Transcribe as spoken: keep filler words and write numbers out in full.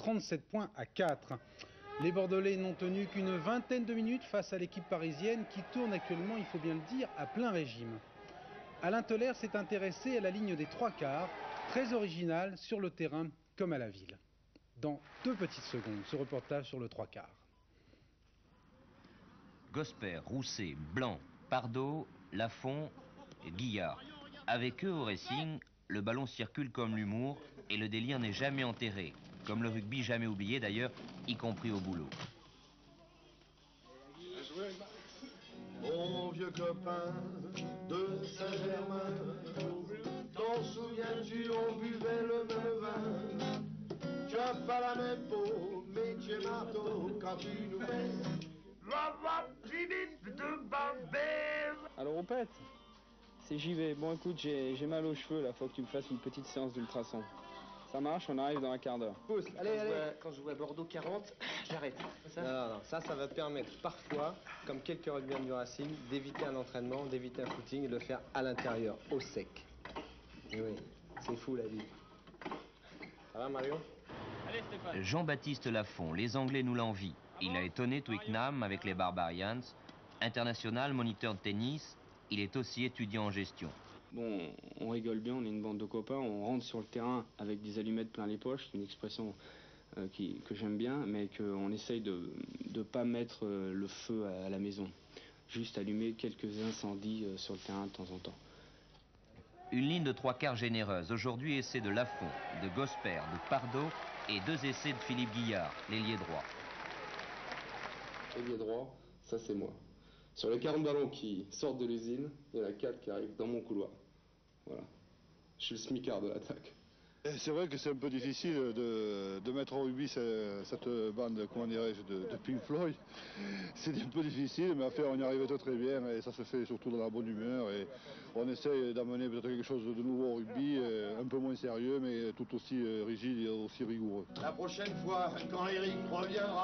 trente-sept points à quatre. Les Bordelais n'ont tenu qu'une vingtaine de minutes face à l'équipe parisienne qui tourne actuellement, il faut bien le dire, à plein régime. Alain Teller s'est intéressé à la ligne des trois quarts, très originale sur le terrain comme à la ville. Dans deux petites secondes, ce reportage sur le trois quarts. Gosper, Rousset, Blanc, Pardo, Lafont et Guillard. Avec eux au racing, le ballon circule comme l'humour et le délire n'est jamais enterré, comme le rugby jamais oublié d'ailleurs, y compris au boulot. Mon vieux copain de Saint-Germain, t'en souviens-tu, on buvait le même vin. Tu as pas la même peau, mais tu es marteau quand tu nous fais la rapidité de Babel. Alors on pète. C'est j'y vais. Bon écoute, j'ai mal aux cheveux là, faut que tu me fasses une petite séance d'ultrasons. Ça marche, on arrive dans un quart d'heure. Pousse, allez, allez. Vois, quand je vois Bordeaux quarante, j'arrête. Non, non, non, ça, ça va te permettre parfois, comme quelques rugbyans du Racing, d'éviter un entraînement, d'éviter un footing et de le faire à l'intérieur, au sec. Et oui, c'est fou la vie. Ça va Mario? Jean-Baptiste Lafont, les Anglais nous l'envient. Il a étonné Twickenham avec les Barbarians. International, moniteur de tennis, il est aussi étudiant en gestion. Bon, on rigole bien, on est une bande de copains, on rentre sur le terrain avec des allumettes plein les poches, c'est une expression euh, qui, que j'aime bien, mais qu'on essaye de ne pas mettre euh, le feu à, à la maison. Juste allumer quelques incendies euh, sur le terrain de temps en temps. Une ligne de trois quarts généreuse. Aujourd'hui, essai de Lafont, de Gosper, de Pardo et deux essais de Philippe Guillard, l'ailier droit. Ailier droit, ça c'est moi. Sur les quarante ballons qui sortent de l'usine, il y en a quatre qui arrivent dans mon couloir. Voilà. Je suis le smicard de l'attaque. C'est vrai que c'est un peu difficile de, de mettre au rugby cette, cette bande, comment dirais-je, de, de Pink Floyd. C'est un peu difficile, mais à faire on y arrive très très bien et ça se fait surtout dans la bonne humeur. Et on essaye d'amener peut-être quelque chose de nouveau au rugby, un peu moins sérieux, mais tout aussi rigide et aussi rigoureux. La prochaine fois, quand Eric reviendra